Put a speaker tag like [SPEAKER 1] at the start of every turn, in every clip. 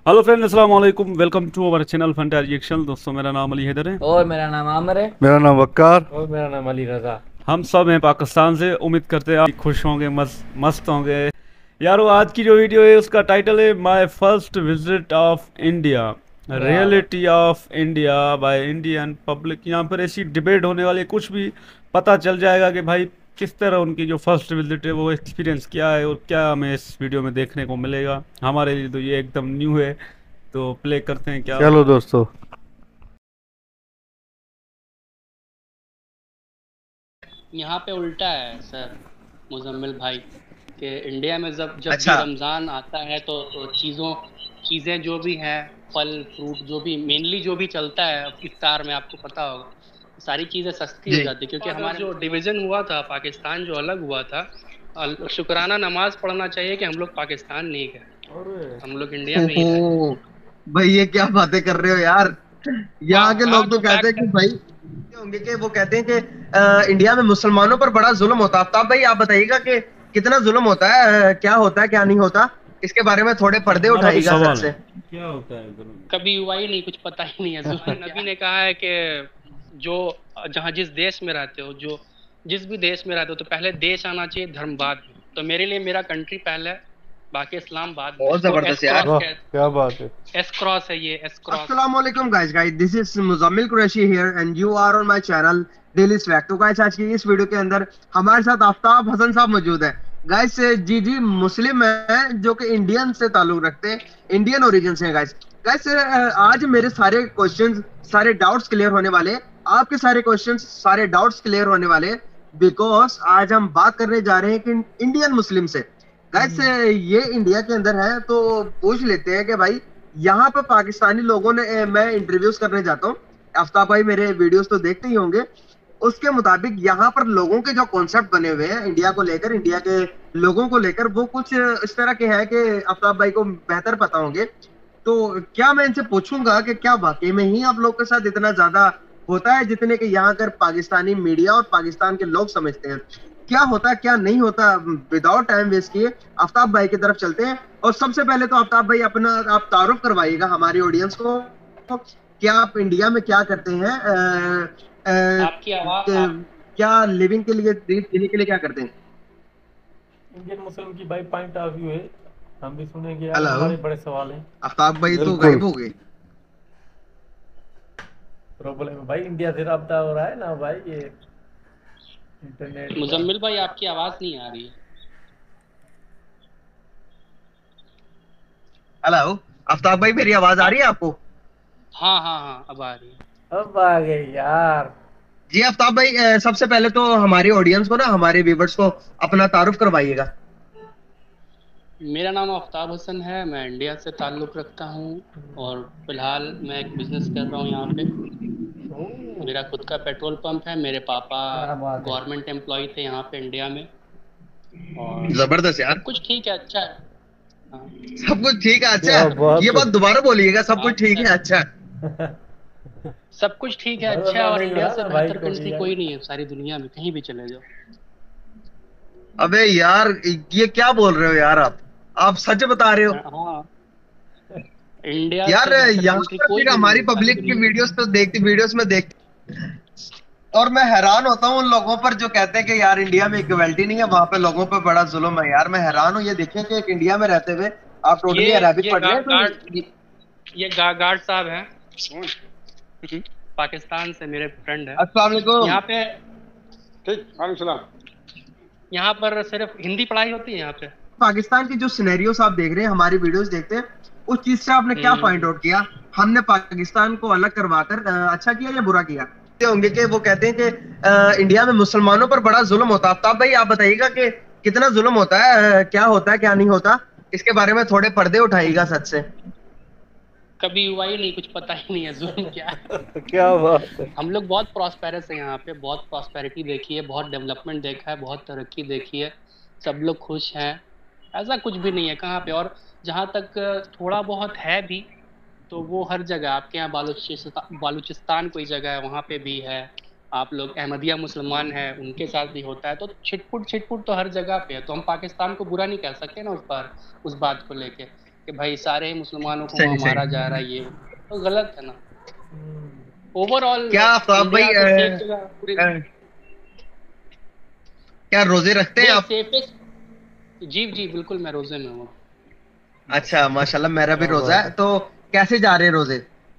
[SPEAKER 1] Hello friend, अस्सलाम वालेकुम। Welcome to our channel Fanta reaction. दोस्तों, मेरा नाम अली हैदर है।
[SPEAKER 2] और मेरा नाम आमर है।
[SPEAKER 3] मेरा नाम वक्कार।
[SPEAKER 4] और मेरा नाम अली रजा।
[SPEAKER 1] हम सब हैं पाकिस्तान से। उम्मीद करते हैं आप खुश होंगे, मस्त होंगे। यारो, आज की जो वीडियो है उसका टाइटल है my first visit of India, reality of India by Indian public. यहाँ पर ऐसी डिबेट होने वाली है, कुछ भी पता चल जाएगा कि भाई किस तरह उनकी जो फर्स्ट विजिट है वो एक्सपीरियंस क्या है और क्या हमें इस वीडियो में देखने को मिलेगा। हमारे लिए तो ये एकदम न्यू है। तो प्ले करते हैं क्या।
[SPEAKER 3] चलो दोस्तों।
[SPEAKER 5] यहाँ पे उल्टा है सर मुजम्मिल भाई कि इंडिया में जब जब
[SPEAKER 6] अच्छा।
[SPEAKER 5] भी रमज़ान आता है तो चीज़ें जो भी हैं, फल फ्रूट जो भी मेनली जो भी चलता है इफ्तार में, आपको पता होगा सारी चीज़ें सस्ती हो
[SPEAKER 6] जी।
[SPEAKER 5] जाती है, क्योंकि हमारा जो डिवीज़न हुआ था, पाकिस्तान जो अलग हुआ था, शुक्राना नमाज पढ़ना चाहिए कि हम लोग पाकिस्तान नहीं गए, हम लोग इंडिया में ही रहे।
[SPEAKER 6] ओहो, भाई ये क्या बातें कर रहे हो यार। यहाँ के
[SPEAKER 5] हाँ,
[SPEAKER 6] लोग तो
[SPEAKER 5] जो
[SPEAKER 6] कहते हैं
[SPEAKER 5] फैक्ट
[SPEAKER 6] कि भाई होंगे कि वो कहते हैं कि इंडिया में मुसलमानों पर बड़ा जुल्म होता है। आफ्ताब भाई आप बताइएगा कि कितना जुल्म होता है, क्या होता है क्या नहीं होता, इसके बारे में थोड़े पर्दे
[SPEAKER 1] हमारा भी
[SPEAKER 6] उठाइएगा
[SPEAKER 1] सवाल
[SPEAKER 6] सर से।
[SPEAKER 1] है, क्या होता है जुल्म?
[SPEAKER 5] कभी हुआ ही नहीं, कुछ पता ही नहीं है। नबी ने कहा है कि जो जहाँ जिस देश में रहते हो, जो जिस भी देश में रहते हो, तो पहले देश आना चाहिए, धर्म बाद में। तो मेरे लिए मेरा कंट्री पहले है, बाकी इस्लाम बाद में।
[SPEAKER 6] बहुत जबरदस्त यार।
[SPEAKER 4] वाह, क्या बात है।
[SPEAKER 5] एस क्रॉस है ये, एस क्रॉस।
[SPEAKER 6] अस्सलाम वालेकुम guys, this is Muzammil Qureshi here and you are on my channel daily swag. तो गाइस आज की इस वीडियो के अंदर हमारे साथ आफ्ताब हसन साहब मौजूद है। गाइस जी मुस्लिम है जो कि इंडियन से ताल्लुक रखते हैं, इंडियन ओरिजिन से हैं गाइस। गाइस आज मेरे सारे क्वेश्चंस, सारे डाउट्स क्लियर होने वाले हैं। आपके सारे क्वेश्चंस, सारे डाउट्स क्लियर होने वाले हैं, बिकॉज आज हम बात करने जा रहे हैं कि इंडियन मुस्लिम से। गाइस ये इंडिया के अंदर है, तो पूछ लेते हैं कि भाई यहाँ पे पाकिस्तानी लोगों ने, मैं इंटरव्यूज करने जाता हूँ, आफ्ताब भाई मेरे वीडियोस तो देखते ही होंगे, उसके मुताबिक यहाँ पर लोगों के जो कॉन्सेप्ट बने हुए हैं इंडिया को लेकर, इंडिया के लोगों को लेकर, वो कुछ इस तरह के हैं कि आफ्ताब भाई को बेहतर पता होंगे। तो क्या मैं इनसे पूछूंगा कि क्या वाकई में ही आप लोग के साथ इतना ज्यादा होता है जितने कि यहाँ कर पाकिस्तानी मीडिया और पाकिस्तान के लोग समझते हैं? क्या होता है क्या नहीं होता? विदाउट टाइम वेस्ट किए आफ्ताब भाई की तरफ चलते हैं। और सबसे पहले तो आफ्ताब भाई अपना आप तारुफ करवाइएगा हमारी ऑडियंस को, क्या आप इंडिया में क्या करते हैं,
[SPEAKER 5] आपकी आवाज
[SPEAKER 6] क्या लिविंग के लिए, जीने के लिए क्या करते हैं?
[SPEAKER 4] इंडियन मुस्लिम की भाई पॉइंट ऑफ व्यू है, हम भी सुनेंगे यार।
[SPEAKER 6] हेलो।
[SPEAKER 4] हमारे बड़े सवाल हैं।
[SPEAKER 6] आफ्ताब भाई तो
[SPEAKER 3] बिल्कुल।
[SPEAKER 6] गायब हो गए।
[SPEAKER 4] प्रॉब्लम है भाई, इंडिया से रब्ता हो रहा है ना भाई, ये इंटरनेट।
[SPEAKER 5] मुजम्मिल भाई, आपकी आवाज नहीं आ रही है।
[SPEAKER 6] हेलो आफ्ताब भाई, मेरी आवाज आ रही है आपको?
[SPEAKER 5] हाँ हाँ हाँ, अब आ रही है।
[SPEAKER 4] अब आ गए यार।
[SPEAKER 6] जी आफ्ताब भाई, सबसे पहले तो हमारी ऑडियंस को ना, हमारे व्यूवर्स को अपना तारुफ करवाइएगा।
[SPEAKER 5] मेरा नाम आफ्ताब हसन है, मैं इंडिया से ताल्लुक़ रखता हूँ और फिलहाल मैं एक बिजनेस कर रहा हूँ यहाँ पे। मेरा खुद का पेट्रोल पंप है, मेरे पापा
[SPEAKER 4] क्या बात है।
[SPEAKER 5] गवर्नमेंट एम्प्लॉय थे यहाँ पे इंडिया में, और
[SPEAKER 6] जबरदस्त यार।
[SPEAKER 5] सब कुछ ठीक है, अच्छा है। हाँ।
[SPEAKER 6] सब कुछ ठीक है, अच्छा
[SPEAKER 4] क्या
[SPEAKER 6] है।
[SPEAKER 4] बात
[SPEAKER 6] ये
[SPEAKER 4] है।
[SPEAKER 6] बात दोबारा बोलिएगा, सब कुछ ठीक है, अच्छा है।
[SPEAKER 5] सब कुछ ठीक है, अच्छा है, और इंडिया से बेहतर कंट्री कोई नहीं है सारी दुनिया में, कहीं भी चले जाओ।
[SPEAKER 6] अबे यार, ये क्या बोल रहे हो यार आप सच बता रहे हो?
[SPEAKER 5] हाँ, इंडिया
[SPEAKER 6] यार
[SPEAKER 5] से बेहतर
[SPEAKER 6] यहाँ
[SPEAKER 5] कंट्री
[SPEAKER 6] पर
[SPEAKER 5] कोई
[SPEAKER 6] फिर
[SPEAKER 5] भी
[SPEAKER 6] हमारी
[SPEAKER 5] नहीं है सारी
[SPEAKER 6] पब्लिक की
[SPEAKER 5] दुनिया में।
[SPEAKER 6] वीडियोस में देखते, और मैं हैरान होता हूँ उन लोगों पर जो कहते हैं कि यार इंडिया में इक्वलिटी नहीं है, वहां पे लोगों पर बड़ा जुल्म है। यार मैं हैरान हूँ, ये देखें कि एक इंडिया में रहते हुए आप टोटली अरबिक पढ़ रहे हैं
[SPEAKER 5] ये गार्ड साहब हैं, पाकिस्तान से मेरे फ्रेंड है।
[SPEAKER 6] अस्सलाम वालेकुम।
[SPEAKER 5] यहाँ पे यहाँ पर सिर्फ हिंदी पढ़ाई होती है यहाँ पे।
[SPEAKER 6] पाकिस्तान की जो सिनेरियोस आप देख रहे हैं, हमारी वीडियोस देखते हैं, उस चीज से आपने क्या फाइंड आउट किया? हमने पाकिस्तान को अलग करवाकर अच्छा किया या बुरा किया? होंगे कि वो कहते हैं कि इंडिया में मुसलमानों पर बड़ा जुल्म होता है। आफ्ताब भाई आप बताइएगा कि कितना जुल्म होता है, क्या होता है क्या नहीं होता, इसके बारे में थोड़े पर्दे उठाइएगा सच से।
[SPEAKER 5] कभी हुआ ही नहीं, कुछ पता ही नहीं है जुल्म क्या है।
[SPEAKER 4] क्या बात है।
[SPEAKER 5] हम लोग बहुत प्रॉस्पेरस है यहाँ पे, बहुत प्रॉस्पेरिटी देखी है, बहुत डेवलपमेंट देखा है, बहुत तरक्की देखी है, सब लोग खुश हैं। ऐसा कुछ भी नहीं है कहाँ पे, और जहाँ तक थोड़ा बहुत है भी तो वो हर जगह, आपके यहाँ बालूचिस्तान कोई जगह है वहाँ पे भी है, आप लोग अहमदिया मुसलमान हैं उनके साथ भी होता है, तो छिटपुट तो हर जगह पे है। तो हम पाकिस्तान को बुरा नहीं कह सकते ना उस बात को लेके। कि भाई सारे ही मुसलमानों को
[SPEAKER 6] सही
[SPEAKER 5] वहाँ
[SPEAKER 6] सही।
[SPEAKER 5] मारा जा रहा है, ये तो गलत है ना। ओवरऑल
[SPEAKER 6] क्या आफ्ताब भाई
[SPEAKER 5] इंडिया तो सेफ जगह पूरी,
[SPEAKER 6] क्या रोजे रखते हैं
[SPEAKER 5] नहीं
[SPEAKER 6] आप?
[SPEAKER 5] सेफेस्ट। जी जी बिल्कुल, मैं रोजे में हूँ।
[SPEAKER 6] अच्छा माशाल्लाह, मेरा भी
[SPEAKER 4] क्या
[SPEAKER 6] रोजा
[SPEAKER 4] बात
[SPEAKER 6] है।
[SPEAKER 4] है।
[SPEAKER 6] तो कैसे जा रहे हैं रोजे?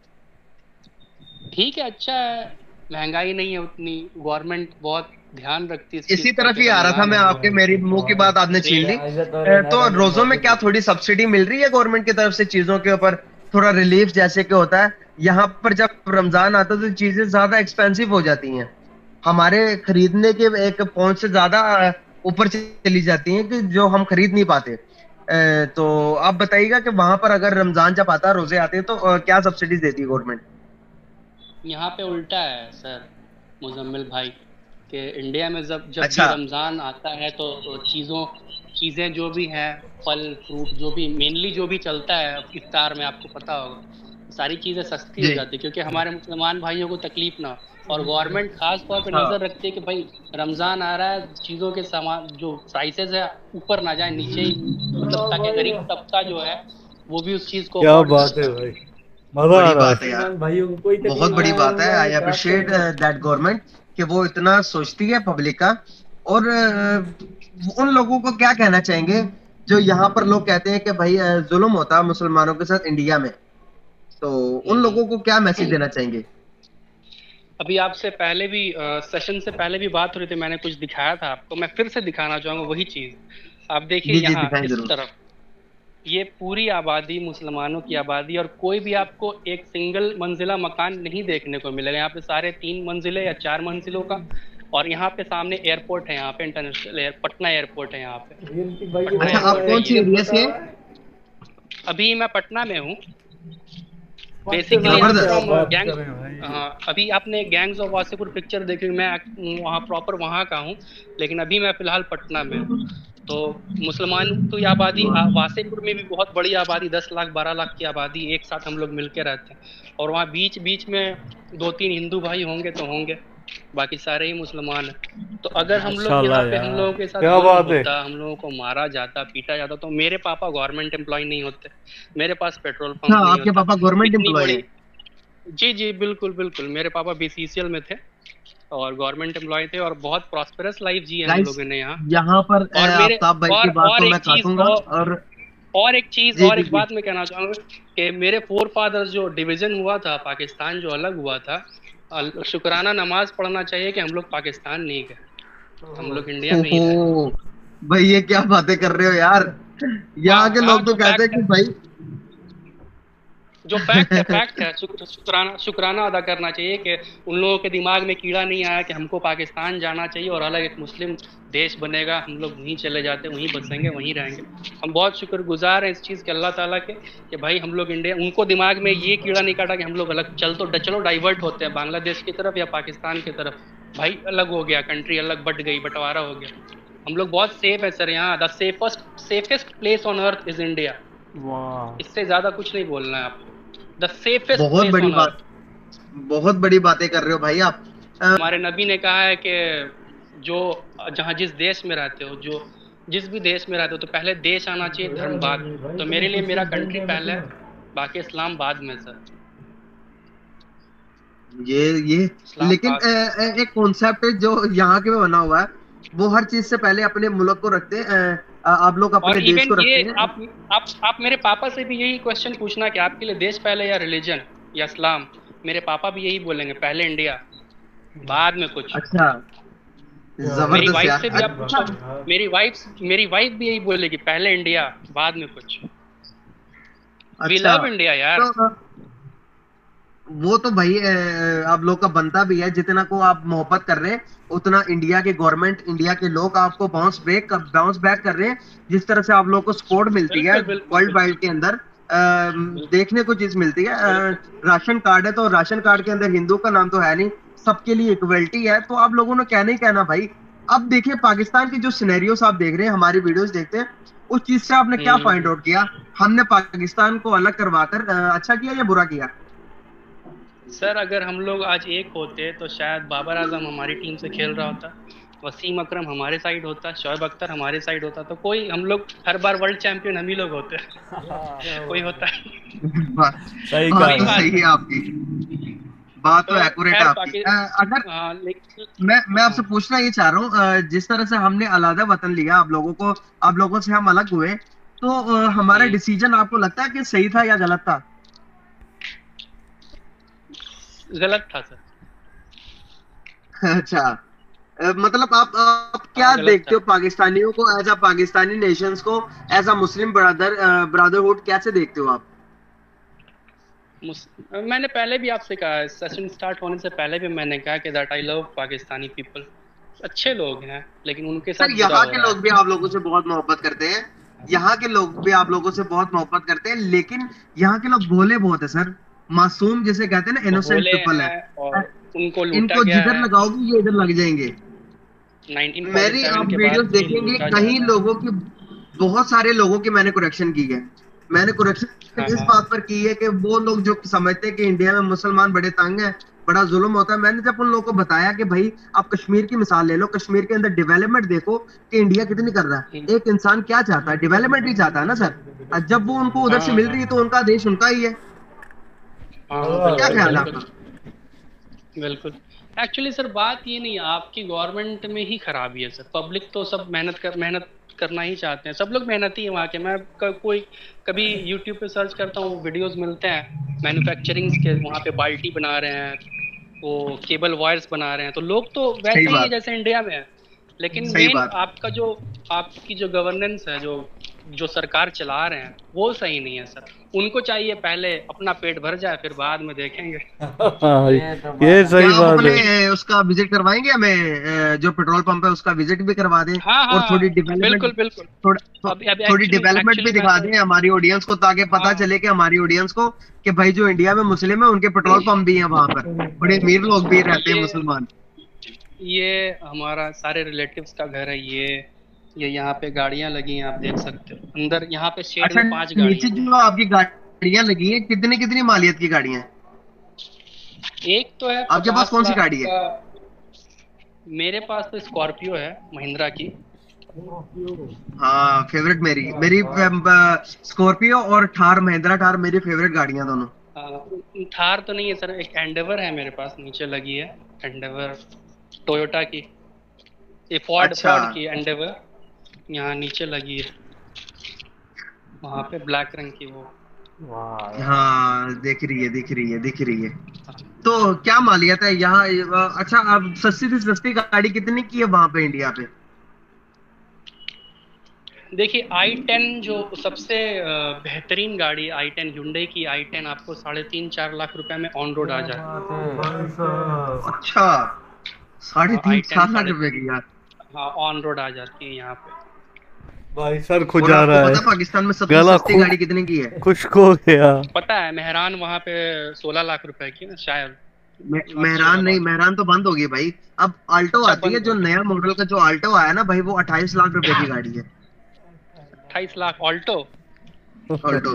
[SPEAKER 5] ठीक है, अच्छा है, महंगाई नहीं है उतनी, गवर्नमेंट बहुत ध्यान रखती है इस
[SPEAKER 6] इसी
[SPEAKER 5] चीज का
[SPEAKER 6] तरफ
[SPEAKER 5] कि
[SPEAKER 6] ही आ रहा था
[SPEAKER 5] रमजान
[SPEAKER 6] मैं,
[SPEAKER 5] है।
[SPEAKER 6] आपके मेरी मुंह की बात आपने छीन ली। तो रोजों में क्या थोड़ी सब्सिडी मिल रही है गवर्नमेंट की तरफ से चीजों के ऊपर, थोड़ा रिलीफ जैसे कि होता है? यहाँ पर जब रमजान आता है तो चीजें ज्यादा एक्सपेंसिव हो जाती हैं, हमारे खरीदने के एक पहुंच से ज्यादा ऊपर चली जाती हैं कि जो हम खरीद नहीं पाते। तो आप बताइएगा कि वहां पर अगर रमजान जब आता है, रोजे आते हैं, तो क्या सब्सिडीज देती है गवर्नमेंट?
[SPEAKER 5] यहाँ पे उल्टा है सर मुजम्मिल भाई, कि इंडिया में जब जब भी
[SPEAKER 6] अच्छा।
[SPEAKER 5] रमज़ान आता है तो चीज़ें जो भी हैं, फल फ्रूट जो भी मेनली जो भी चलता है इफ्तार में, आपको पता होगा सारी चीज़ें सस्ती हो
[SPEAKER 6] जी।
[SPEAKER 5] जाती है, क्योंकि हमारे मुसलमान भाइयों को तकलीफ ना हो। और गवर्नमेंट खास तौर पे
[SPEAKER 6] हाँ।
[SPEAKER 5] नज़र रखती है कि भाई रमज़ान आ रहा है, चीज़ों के सामान जो प्राइसेस है ऊपर ना जाए, नीचे ही, मतलब ताकि गरीब तबका जो है वो भी उस चीज़ को
[SPEAKER 4] क्या
[SPEAKER 5] अफोर्ड कर
[SPEAKER 4] बात है
[SPEAKER 5] सके।
[SPEAKER 4] भाई, मजा आ
[SPEAKER 6] बड़ी
[SPEAKER 4] रहा
[SPEAKER 6] बात है
[SPEAKER 4] है।
[SPEAKER 6] यार,
[SPEAKER 4] मुसलमान भाइयों को कोई
[SPEAKER 6] बहुत
[SPEAKER 4] तकलीफ
[SPEAKER 6] बड़ी
[SPEAKER 4] ना
[SPEAKER 6] बात है। आई
[SPEAKER 4] हो,
[SPEAKER 6] अप्रिशिएट दैट गवर्नमेंट कि वो इतना सोचती है पब्लिक का। और उन लोगों को क्या कहना चाहेंगे जो यहाँ पर लोग कहते हैं कि भाई जुल्म होता है मुसलमानों के साथ इंडिया में, तो उन लोगों को क्या मैसेज देना चाहेंगे?
[SPEAKER 5] अभी आपसे पहले भी सेशन से पहले भी बात हो रही थी, मैंने कुछ दिखाया था आपको, मैं फिर से दिखाना चाहूंगा वही चीज। आप देखिए
[SPEAKER 6] जी जी,
[SPEAKER 5] यहाँ
[SPEAKER 6] दिखाएं
[SPEAKER 5] इस
[SPEAKER 6] जरूर।
[SPEAKER 5] तरफ, ये पूरी आबादी मुसलमानों की आबादी, और कोई भी आपको एक सिंगल मंजिला मकान नहीं देखने को मिलेगा। यहाँ पे सारे 3 मंजिले या 4 मंजिलों का, और यहाँ पे सामने एयरपोर्ट है, यहाँ पे इंटरनेशनल पटना एयरपोर्ट है यहाँ पे, पटना
[SPEAKER 6] अच्छा, आप
[SPEAKER 5] एयरपोर्ट है
[SPEAKER 6] कौन सी
[SPEAKER 5] ये।
[SPEAKER 6] एरिया से हैं?
[SPEAKER 5] अभी मैं पटना में हूँ बेसिकली, आई एम
[SPEAKER 6] जबरदस्त।
[SPEAKER 5] फ्रॉम
[SPEAKER 4] बात
[SPEAKER 5] गैंग।
[SPEAKER 4] करें भाई।
[SPEAKER 5] अभी आपने गैंग्स ऑफ वासेपुर पिक्चर देखी, मैं वहाँ प्रॉपर वहाँ का हूँ, लेकिन अभी मैं फिलहाल पटना में हूँ। तो मुसलमान की आबादी वासेपुर में भी बहुत बड़ी आबादी, 10 लाख 12 लाख की आबादी, एक साथ हम लोग मिलके रहते हैं। और वहाँ बीच बीच में 2-3 हिंदू भाई होंगे तो होंगे, बाकी सारे ही मुसलमान हैं। तो अगर हम लोग
[SPEAKER 1] माशाल्लाह
[SPEAKER 5] यहाँ पे, हम
[SPEAKER 1] यार,
[SPEAKER 5] लोगों के साथ
[SPEAKER 4] क्या
[SPEAKER 5] जुल्म
[SPEAKER 4] बात है।
[SPEAKER 5] होता, हम लोगों को मारा जाता पीटा जाता, तो मेरे पापा गवर्नमेंट एम्प्लॉय नहीं होते, मेरे पास पेट्रोल
[SPEAKER 6] अच्छा,
[SPEAKER 5] पंप नहीं
[SPEAKER 6] आपके
[SPEAKER 5] होता,
[SPEAKER 6] पापा गवर्नमेंट
[SPEAKER 5] इतनी
[SPEAKER 6] एम्प्लॉय
[SPEAKER 5] बड़ी।
[SPEAKER 6] हैं?
[SPEAKER 5] जी जी बिल्कुल बिल्कुल, मेरे पापा बीसीसीएल में थे और गवर्नमेंट एम्प्लॉय थे, और बहुत प्रॉस्पेरस लाइफ जी है हम
[SPEAKER 6] गाइस,
[SPEAKER 5] लोगों ने यहाँ।
[SPEAKER 6] यहाँ पर
[SPEAKER 5] और मेरे
[SPEAKER 6] आफ्ताब भाई की बात
[SPEAKER 5] और
[SPEAKER 6] को
[SPEAKER 5] एक
[SPEAKER 6] मैं
[SPEAKER 5] चीज
[SPEAKER 6] काटूंगा। और
[SPEAKER 5] एक चीज
[SPEAKER 6] जी
[SPEAKER 5] और
[SPEAKER 6] जी
[SPEAKER 5] एक
[SPEAKER 6] जी।
[SPEAKER 5] बात मैं कहना चाहूंगा कि मेरे फोर फादर्स जो डिवीजन हुआ था, पाकिस्तान जो अलग हुआ था, शुक्राना नमाज पढ़ना चाहिए कि हम लोग पाकिस्तान नहीं गए, हम लोग इंडिया में ही रहे।
[SPEAKER 6] ओहो, भाई ये क्या बातें कर रहे हो यार? यहाँ के
[SPEAKER 5] हाँ
[SPEAKER 6] लोग तो
[SPEAKER 5] जो
[SPEAKER 6] कहते हैं
[SPEAKER 5] फैक्ट
[SPEAKER 6] कि
[SPEAKER 5] है,
[SPEAKER 6] भाई
[SPEAKER 5] जो फैक्ट है, शुक्राना अदा करना चाहिए कि उन लोगों के दिमाग में कीड़ा नहीं आया कि हमको पाकिस्तान जाना चाहिए और अलग एक मुस्लिम देश बनेगा, हम लोग वहीं चले जाते, वहीं बसेंगे, वहीं रहेंगे। हम बहुत शुक्रगुजार हैं इस चीज़ के अल्लाह ताला के कि भाई हम लोग इंडिया, उनको दिमाग में ये कीड़ा नहीं काटा कि हम लोग अलग चलो डाइवर्ट होते हैं बांग्लादेश की तरफ या पाकिस्तान की तरफ, भाई अलग हो गया, कंट्री अलग बट गई, बंटवारा हो गया। हम लोग बहुत सेफ है सर यहाँ। The safest place on earth is India.
[SPEAKER 1] वाह,
[SPEAKER 5] इससे ज्यादा कुछ नहीं बोलना है आपको। द सेफेस्ट
[SPEAKER 6] बहुत
[SPEAKER 5] प्लेस
[SPEAKER 6] बड़ी
[SPEAKER 5] ऑन
[SPEAKER 6] बात,
[SPEAKER 5] अर्थ।
[SPEAKER 6] बहुत बड़ी बातें कर रहे हो भाई आप।
[SPEAKER 5] हमारे नबी ने कहा है कि जो जहाँ जिस देश में रहते हो, जो जिस भी देश में रहते हो, तो पहले देश आना चाहिए, धर्म बाद। तो मेरे लिए मेरा कंट्री पहले है, बाकी इस्लाम बाद में सर।
[SPEAKER 6] ये
[SPEAKER 5] इस्लाम
[SPEAKER 6] लेकिन
[SPEAKER 5] बाद।
[SPEAKER 6] एक कॉन्सेप्ट है जो यहाँ के में बना हुआ है, वो हर चीज से पहले अपने मुल्क को रखते हैं। आप लोग अपने
[SPEAKER 5] और
[SPEAKER 6] देश
[SPEAKER 5] इवन
[SPEAKER 6] को
[SPEAKER 5] ये
[SPEAKER 6] रखते हैं।
[SPEAKER 5] आप मेरे पापा से भी यही क्वेश्चन पूछना कि आपके लिए देश पहले या रिलीजन या इस्लाम, मेरे पापा भी यही बोलेंगे, पहले इंडिया बाद में कुछ।
[SPEAKER 6] अच्छा,
[SPEAKER 5] मेरी
[SPEAKER 6] जबरदस्त
[SPEAKER 5] वाइफ
[SPEAKER 6] यार।
[SPEAKER 5] से भी आप पूछो, मेरी वाइफ भी यही बोलेगी, पहले इंडिया बाद में कुछ। वी
[SPEAKER 6] अच्छा,
[SPEAKER 5] लव इंडिया यार।
[SPEAKER 6] तो वो तो भाई आप लोग का बनता भी है, जितना को आप मोहब्बत कर रहे हैं उतना इंडिया के गवर्नमेंट, इंडिया के लोग आपको बाउंस बैक कर रहे हैं। जिस तरह से आप लोग को सपोर्ट मिलती है
[SPEAKER 5] बिल्कुल बिल्कुल
[SPEAKER 6] वर्ल्ड
[SPEAKER 5] बिल्कुल
[SPEAKER 6] वाइड के अंदर,
[SPEAKER 5] बिल्कुल
[SPEAKER 6] देखने को चीज मिलती है।
[SPEAKER 5] बिल्कुल।
[SPEAKER 6] राशन कार्ड है तो राशन कार्ड के अंदर हिंदू का नाम तो है नहीं, सबके लिए इक्वलिटी है। तो आप लोगों ने कहना ही कहना भाई। अब देखिए पाकिस्तान के जो सिनेरियोस आप देख रहे हैं, हमारी वीडियोस देखते हैं, उस चीज से आपने क्या फाइंड आउट किया? हमने पाकिस्तान को अलग करवाकर अच्छा किया या बुरा किया?
[SPEAKER 5] सर अगर हम लोग आज एक होते तो शायद बाबर आजम हमारी टीम से खेल रहा होता, वसीम अकरम हमारे साइड होता, शोएब अख्तर हमारे साइड होता, तो कोई हम लोग हर बार वर्ल्ड चैंपियन हम ही लोग होते। कोई होता
[SPEAKER 1] सही
[SPEAKER 6] बात
[SPEAKER 1] कहा
[SPEAKER 6] तो
[SPEAKER 1] भाई।
[SPEAKER 6] सही है आपकी, बात तो एक्यूरेट है
[SPEAKER 5] खैर
[SPEAKER 6] आपकी। अगर
[SPEAKER 5] हाँ, लेकिन
[SPEAKER 6] मैं आपसे पूछना ये चाह रहा हूँ, जिस तरह से हमने अलग वतन लिया, आप लोगों से हम अलग हुए, तो हमारा डिसीजन आपको लगता है कि सही था या गलत था?
[SPEAKER 5] गलत था सर।
[SPEAKER 6] अच्छा, मतलब आप क्या
[SPEAKER 5] हाँ, गलत
[SPEAKER 6] देखते
[SPEAKER 5] था।
[SPEAKER 6] हो पाकिस्तानियों को, एज अ पाकिस्तानी नेशंस को, एज अ मुस्लिम ब्रदरहुड कैसे देखते हो आप?
[SPEAKER 5] मैंने पहले भी आपसे कहा, सेशन स्टार्ट होने से पहले भी मैंने कहा कि that I love Pakistani people. अच्छे लोग हैं, लेकिन उनके
[SPEAKER 6] सर,
[SPEAKER 5] साथ बुरा
[SPEAKER 6] यहाँ
[SPEAKER 5] हो
[SPEAKER 6] के
[SPEAKER 5] रहा
[SPEAKER 6] लोग भी
[SPEAKER 5] है।
[SPEAKER 6] आप लोगों से बहुत मोहब्बत करते हैं, यहाँ के लोग भी आप लोगों से बहुत मोहब्बत करते हैं, लेकिन यहाँ के लोग भोले बहुत है सर, मासूम जिसे कहते हैं ना, इनोसेंट
[SPEAKER 5] भोले
[SPEAKER 6] पीपल है।
[SPEAKER 5] हैं और उनको लूटा
[SPEAKER 6] इनको
[SPEAKER 5] गया
[SPEAKER 6] जिधर
[SPEAKER 5] है।
[SPEAKER 6] लगाओगे ये इधर लग जाएंगे। मेरी
[SPEAKER 5] 1947
[SPEAKER 6] आप
[SPEAKER 5] के
[SPEAKER 6] वीडियोस
[SPEAKER 5] बाद से
[SPEAKER 6] देखेंगे,
[SPEAKER 5] लूटा जा
[SPEAKER 6] कई
[SPEAKER 5] रहा है।
[SPEAKER 6] लोगों की, बहुत सारे लोगों की मैंने करेक्शन की है। मैंने करेक्शन
[SPEAKER 5] हाँ
[SPEAKER 6] इस
[SPEAKER 5] हाँ
[SPEAKER 6] बात पर की है कि वो लोग जो समझते हैं कि इंडिया में मुसलमान बड़े तंग हैं, बड़ा जुल्म होता है, मैंने जब उन लोगों को बताया कि भाई आप कश्मीर की मिसाल ले लो, कश्मीर के अंदर डेवलपमेंट देखो कि इंडिया कितनी कर रहा
[SPEAKER 5] हम्म,
[SPEAKER 6] है। एक इंसान क्या चाहता है? डेवलपमेंट ही चाहता है ना सर। और जब वो उनको उधर
[SPEAKER 5] हाँ
[SPEAKER 6] से मिल
[SPEAKER 5] हाँ
[SPEAKER 6] रही है तो उनका देश उनका ही है।
[SPEAKER 5] हाँ हाँ,
[SPEAKER 6] क्या
[SPEAKER 5] बिल्कुल
[SPEAKER 6] ख्याल है
[SPEAKER 5] बिल्कुल
[SPEAKER 6] आपका?
[SPEAKER 5] बिल्कुल। एक्चुअली सर बात ये नहीं है, आपकी गवर्नमेंट में ही खराबी है सर। पब्लिक तो सब मेहनत करना ही चाहते हैं, सब लोग मेहनती हैं वहाँ के। मैं कोई कभी यूट्यूब पे सर्च करता हूँ, वीडियोस मिलते हैं मैन्युफैक्चरिंग के, वहाँ पे बाल्टी बना रहे हैं, वो केबल वायर्स बना रहे हैं, तो लोग तो
[SPEAKER 6] सही
[SPEAKER 5] वैसे ही है
[SPEAKER 6] बात,
[SPEAKER 5] जैसे इंडिया में है। लेकिन
[SPEAKER 6] सही
[SPEAKER 5] मेन
[SPEAKER 6] बात।
[SPEAKER 5] आपकी जो गवर्नेंस है, जो जो सरकार चला रहे हैं, वो सही नहीं है सर। उनको चाहिए पहले अपना पेट भर जाए, फिर बाद में देखेंगे।
[SPEAKER 1] हाँ,
[SPEAKER 4] ये तो
[SPEAKER 1] ये
[SPEAKER 4] बात
[SPEAKER 6] क्या
[SPEAKER 1] सही
[SPEAKER 6] आप
[SPEAKER 1] बात
[SPEAKER 6] अपने
[SPEAKER 1] है।
[SPEAKER 6] उसका विजिट करवाएंगे हमें, जो पेट्रोल पंप है उसका विजिट भी करवा दें,
[SPEAKER 5] हाँ
[SPEAKER 6] और
[SPEAKER 5] हाँ
[SPEAKER 6] थोड़ी
[SPEAKER 5] हाँ, बिल्कुल
[SPEAKER 6] डेवलपमेंट,
[SPEAKER 5] बिल्कुल। अभी
[SPEAKER 6] थोड़ी
[SPEAKER 5] एक्चुअली
[SPEAKER 6] डेवलपमेंट भी
[SPEAKER 5] एक्चुअली मैं
[SPEAKER 6] दिखा
[SPEAKER 5] तो
[SPEAKER 6] दें हमारी ऑडियंस को, ताकि पता
[SPEAKER 5] हाँ
[SPEAKER 6] चले कि हमारी ऑडियंस को कि भाई जो इंडिया में मुस्लिम है उनके पेट्रोल पंप भी हैं वहां पर, बड़े अमीर लोग भी रहते हैं
[SPEAKER 5] ये
[SPEAKER 6] मुसलमान।
[SPEAKER 5] ये हमारा सारे रिलेटिव्स का घर है। ये यहाँ पे गाड़ियां लगी हैं, आप देख सकते हो अंदर। यहाँ पे शेड
[SPEAKER 6] अच्छा,
[SPEAKER 5] में 5
[SPEAKER 6] नीचे
[SPEAKER 5] गाड़ियां हैं।
[SPEAKER 6] जो आपकी गाड़ियां लगी हैं, कितनी कितनी मालियत की गाड़ियां हैं?
[SPEAKER 5] एक तो है
[SPEAKER 6] आपके पास
[SPEAKER 5] 50
[SPEAKER 6] कौन सी
[SPEAKER 5] लाख
[SPEAKER 6] गाड़ी है?
[SPEAKER 5] का। मेरे पास तो स्कॉर्पियो है, महिंद्रा की।
[SPEAKER 6] हाँ, फेवरेट मेरी मेरी स्कॉर्पियो और थार, महिंद्रा थार मेरी फेवरेट गाड़ियां दोनों।
[SPEAKER 5] थार तो नहीं है सर, एक एंडेवर है मेरे पास, नीचे लगी है। एंडेवर टोयोटा की, ये फोर्ड
[SPEAKER 6] अच्छा,
[SPEAKER 5] फोर्ड की एंडेवर यहाँ नीचे लगी है, वहाँ पे ब्लैक रंग की वो।
[SPEAKER 4] वाह यार।
[SPEAKER 6] हाँ, दिख रही है, दिख रही है, दिख रही है। तो क्या मालियत है यहाँ? अच्छा, अब सस्ती से सस्ती गाड़ी कितने की है वहां पे इंडिया पे?
[SPEAKER 5] देखिए i10 जो सबसे बेहतरीन गाड़ी, i10 Hyundai की i10 आपको 3.5-4 लाख रुपए में ऑन रोड आ जाए।
[SPEAKER 4] भाई साहब।
[SPEAKER 6] अच्छा, साढ़े
[SPEAKER 5] हाँ,
[SPEAKER 6] तीन
[SPEAKER 5] i10
[SPEAKER 6] चार लाख
[SPEAKER 5] साढ़े
[SPEAKER 6] रुपए की यार?
[SPEAKER 5] हाँ ऑन रोड आ जाती है यहाँ पे।
[SPEAKER 1] भाई सर खुद
[SPEAKER 6] और
[SPEAKER 1] जा
[SPEAKER 6] आपको
[SPEAKER 1] रहा
[SPEAKER 6] पता
[SPEAKER 1] है,
[SPEAKER 6] है पाकिस्तान में सबसे
[SPEAKER 1] गला
[SPEAKER 6] सस्ती गाड़ी कितने की है?
[SPEAKER 1] खुश्क हो गया।
[SPEAKER 5] पता है मेहरान वहाँ पे 16 लाख रुपए की ना शायद। अच्छी
[SPEAKER 6] मेहरान
[SPEAKER 5] वाला
[SPEAKER 6] नहीं,
[SPEAKER 5] बात।
[SPEAKER 6] मेहरान तो बंद हो गई भाई। अब आल्टो
[SPEAKER 5] अच्छा,
[SPEAKER 6] आती है,
[SPEAKER 5] बंद
[SPEAKER 6] जो
[SPEAKER 5] हो गया।
[SPEAKER 6] नया मॉडल का जो आल्टो आया ना भाई, वो 28 लाख रुपए की गाड़ी है,
[SPEAKER 5] 28 lakh Alto.
[SPEAKER 6] Alto.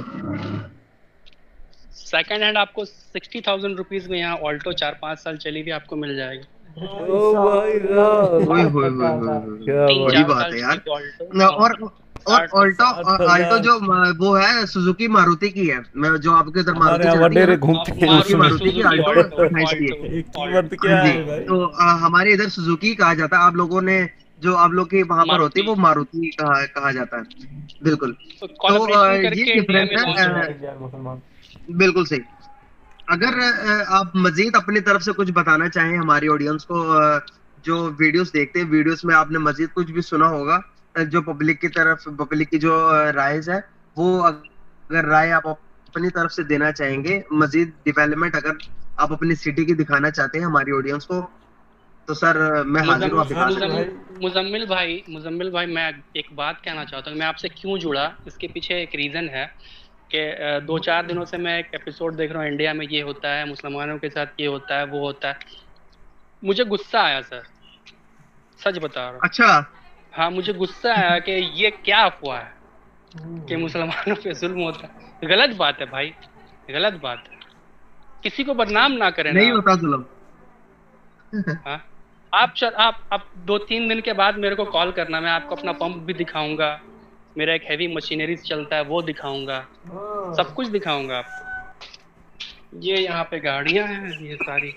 [SPEAKER 5] Second hand आपको 60,000 रुपीज में यहाँ ऑल्टो 4-5 साल चली हुई आपको मिल जाएगी।
[SPEAKER 1] ओ भाई साहब,
[SPEAKER 6] ओए होए होए होए होए,
[SPEAKER 1] क्या
[SPEAKER 5] तीन
[SPEAKER 1] बात।
[SPEAKER 6] बड़ी
[SPEAKER 5] चार
[SPEAKER 6] बात
[SPEAKER 5] साल
[SPEAKER 6] है
[SPEAKER 5] चली
[SPEAKER 6] यार।
[SPEAKER 5] हुई ऑल्टो।
[SPEAKER 6] और
[SPEAKER 5] 60
[SPEAKER 6] ऑल्टो,
[SPEAKER 1] 7,000।
[SPEAKER 6] जो वो है सुजुकी मारुति की है, मैं जो आपके इधर
[SPEAKER 1] हमारे
[SPEAKER 6] मारुति
[SPEAKER 1] यहाँ
[SPEAKER 6] चलती है
[SPEAKER 1] वडेरे
[SPEAKER 6] ना,
[SPEAKER 1] घूमते हैं
[SPEAKER 6] सुजुकी
[SPEAKER 1] उसमें।
[SPEAKER 6] मारुति की
[SPEAKER 5] सुजुकी
[SPEAKER 6] आल्टो
[SPEAKER 5] ऑल्टो
[SPEAKER 6] 28 की है।
[SPEAKER 5] ऑल्टो
[SPEAKER 1] एक कीमत
[SPEAKER 5] ऑल्टो
[SPEAKER 1] क्या
[SPEAKER 6] हाँ जी।
[SPEAKER 1] है भाई?
[SPEAKER 6] तो हमारे इधर सुजुकी कहा जाता है, आप लोगों ने जो आप लोग के वहां पर होती है
[SPEAKER 5] मारुति
[SPEAKER 6] वो मारुति कहा जाता है। बिल्कुल।
[SPEAKER 5] तो
[SPEAKER 6] तो
[SPEAKER 5] कोलैबोरेशन
[SPEAKER 6] ये
[SPEAKER 5] करके इंडिया
[SPEAKER 6] डिफरेंस
[SPEAKER 5] में लॉन्च हुआ है।
[SPEAKER 6] है।
[SPEAKER 4] मुसलमान।
[SPEAKER 6] बिल्कुल सही। अगर आप मजीद अपनी तरफ से कुछ बताना चाहें हमारी ऑडियंस को, जो वीडियोस देखते हैं, वीडियोस में आपने मजीद कुछ भी सुना होगा, जो पब्लिक की जो राइज है, वो अगर राय आप अपनी तरफ से देना चाहेंगे, मजीद डेवलपमेंट अगर आप अपनी सिटी की दिखाना चाहते हैं हमारी ऑडियंस को, तो सर मैं हाजिर हूँ, आप दिखा सकते हैं।
[SPEAKER 5] मुजम्मिल भाई, मैं एक बात कहना चाहता हूँ। मैं आपसे क्यों जुड़ा, इसके पीछे एक रीज़न है कि 2-4 दिनों से मैं एक एपिसोड देख रहा हूँ, इंडिया में ये होता है, मुसलमानों के साथ ये होता है, वो होता है। मुझे गुस्सा आया सर, सच बता रहा हूँ।
[SPEAKER 6] अच्छा,
[SPEAKER 5] हाँ, मुझे गुस्सा आया कि ये क्या अफवाह है कि मुसलमानों पे जुल्म होता है। गलत बात है भाई, गलत बात है। किसी को बदनाम ना करें ना
[SPEAKER 6] नहीं
[SPEAKER 5] आप।
[SPEAKER 6] होता जुल्म।
[SPEAKER 5] हाँ, आप 2-3 दिन के बाद मेरे को कॉल करना, मैं आपको अपना पंप भी दिखाऊंगा, मेरा एक हैवी मशीनरी चलता है वो दिखाऊंगा, सब कुछ दिखाऊंगा आपको। ये यहाँ पे गाड़ियां हैं ये सारी।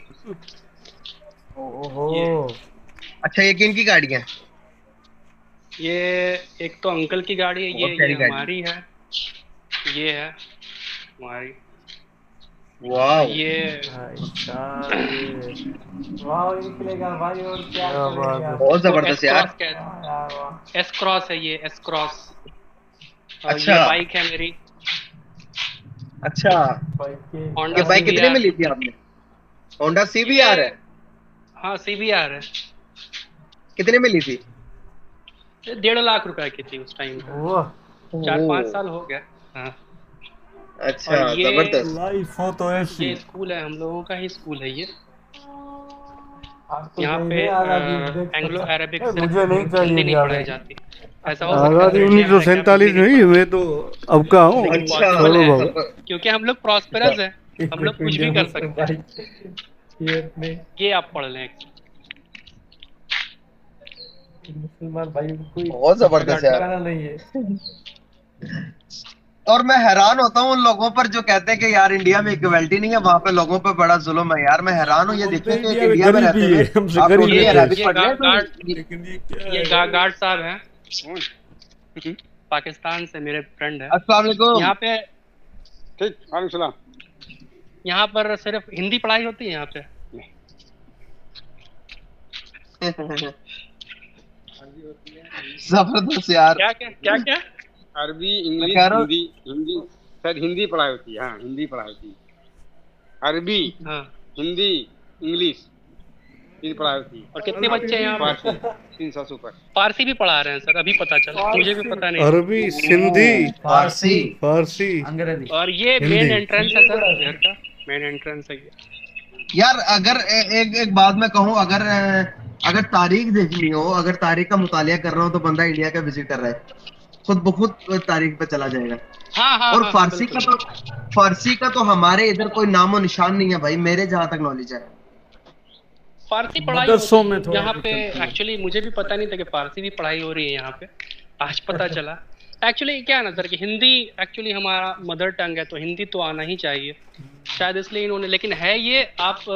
[SPEAKER 4] ओहो।
[SPEAKER 6] अच्छा, ये किन की गाड़ियां हैं?
[SPEAKER 5] ये एक तो अंकल की गाड़ी है,
[SPEAKER 6] बहुत
[SPEAKER 5] ये
[SPEAKER 6] प्यारी गाड़ी।
[SPEAKER 5] हमारी है, ये है हमारी,
[SPEAKER 6] वाह,
[SPEAKER 5] ये
[SPEAKER 4] भाई साहब ये वाह निकलेगा भाई, और क्या करेंगे
[SPEAKER 6] बहुत जबरदस्त यार।
[SPEAKER 4] यार।
[SPEAKER 5] एस क्रॉस है, ये एस क्रॉस।
[SPEAKER 6] अच्छा।
[SPEAKER 5] ये बाइक है मेरी,
[SPEAKER 6] अच्छा,
[SPEAKER 5] होंडा
[SPEAKER 6] ये बाइक कितने में
[SPEAKER 5] CBR।
[SPEAKER 6] ली थी आपने? होंडा CBR है?
[SPEAKER 5] हाँ CBR है।
[SPEAKER 6] कितने में ली थी?
[SPEAKER 5] ये 1.5 लाख रुपए की थी उस टाइम पे, 4-5 साल हो गए। हाँ।
[SPEAKER 6] अच्छा,
[SPEAKER 5] और ये
[SPEAKER 6] जबरदस्त।
[SPEAKER 1] लाइफ हो तो ऐसी।
[SPEAKER 5] ये स्कूल है, हम लोगों का ही स्कूल है ये।
[SPEAKER 4] आपको
[SPEAKER 5] यहाँ पे एंग्लो अरेबिक
[SPEAKER 4] मुझे नहीं चाहिए
[SPEAKER 5] हिंदी नहीं
[SPEAKER 4] यार।
[SPEAKER 5] पढ़ाई जाती, ऐसा हो सकता
[SPEAKER 1] आजादी
[SPEAKER 5] है
[SPEAKER 1] 1947 में ही हुए तो अब का हूँ।
[SPEAKER 5] लेकिन
[SPEAKER 6] अच्छा,
[SPEAKER 5] possible है,
[SPEAKER 6] मतलब
[SPEAKER 5] क्योंकि हम लोग प्रॉस्पेरस है, हम लोग कुछ भी कर सकते हैं। ये आप पढ़ लें।
[SPEAKER 4] मुसलमान भाई कोई
[SPEAKER 6] बहुत जबरदस्त यार।
[SPEAKER 4] ठिकाना नहीं है।
[SPEAKER 6] और मैं हैरान होता हूँ उन लोगों पर जो कहते हैं कि यार इंडिया में इक्वलिटी नहीं है, वहाँ पे लोगों पे बड़ा जुल्म है। यार मैं हैरान हूँ ये देखें कि इंडिया में रहते हुए
[SPEAKER 1] हमसे
[SPEAKER 6] आप
[SPEAKER 1] गरीबी
[SPEAKER 6] टोटली
[SPEAKER 1] है।
[SPEAKER 6] अरेबिक
[SPEAKER 5] ये
[SPEAKER 6] पढ़ रहे हैं,
[SPEAKER 5] गार्ड
[SPEAKER 6] तो ये-
[SPEAKER 5] ये गार्ड साहब हैं, पाकिस्तान से मेरे फ्रेंड है।
[SPEAKER 6] अस्सलाम वालेकुम।
[SPEAKER 5] यहाँ पे
[SPEAKER 2] ठीक, वालेकुम सलाम।
[SPEAKER 5] यहाँ पर सिर्फ हिंदी पढ़ाई होती है यहाँ पे।
[SPEAKER 6] जबरदस्त यार।
[SPEAKER 5] क्या क्या क्या क्या
[SPEAKER 2] अरबी, इंग्लिश,
[SPEAKER 6] कह रहा हूँ-
[SPEAKER 2] हिंदी, हिंदी शायद हिंदी पढ़ाई होती है। हाँ, हिंदी पढ़ाई होती है। अरबी,
[SPEAKER 5] हाँ।
[SPEAKER 2] हिंदी, इंग्लिश ये पढ़ाई होती है।
[SPEAKER 5] और कितने बच्चे हैं यहाँ पे?
[SPEAKER 2] फारसी 300 से ऊपर।
[SPEAKER 5] फारसी भी पढ़ा रहे हैं सर, अभी पता चला, मुझे भी पता नहीं।
[SPEAKER 1] अरबी, सिंधी,
[SPEAKER 6] फारसी,
[SPEAKER 1] फारसी।
[SPEAKER 4] अंग्रेजी।
[SPEAKER 5] और ये
[SPEAKER 1] हिंदी।
[SPEAKER 5] मेन एंट्रेंस है सर घर का, मेन एंट्रेंस है ये।
[SPEAKER 6] यार अगर एक बात मैं कहूँ, अगर तारीख देखनी हो, अगर तारीख का मुतालिया कर रहा हो, तो बंदा इंडिया का विजिट कर रहा है, खुद ब खुद तारीख पे चला जाएगा।
[SPEAKER 5] हाँ हाँ
[SPEAKER 6] और
[SPEAKER 5] हाँ,
[SPEAKER 6] फारसी का तो हमारे इधर कोई नामो निशान नहीं है भाई, मेरे जहां तक नॉलेज है।
[SPEAKER 5] फारसी पढ़ाई
[SPEAKER 1] मदरसों
[SPEAKER 5] होती
[SPEAKER 1] में
[SPEAKER 5] है
[SPEAKER 1] थोड़ा
[SPEAKER 5] यहाँ पे।
[SPEAKER 1] दिक्कत है।
[SPEAKER 5] एक्चुअली मुझे भी पता नहीं था कि फारसी भी पढ़ाई हो रही है यहाँ पे, आज पता चला। एक्चुअली क्या है ना सर कि हिंदी एक्चुअली हमारा मदर टंग है, तो हिंदी तो आना ही चाहिए, शायद इसलिए इन्होंने। लेकिन है ये आप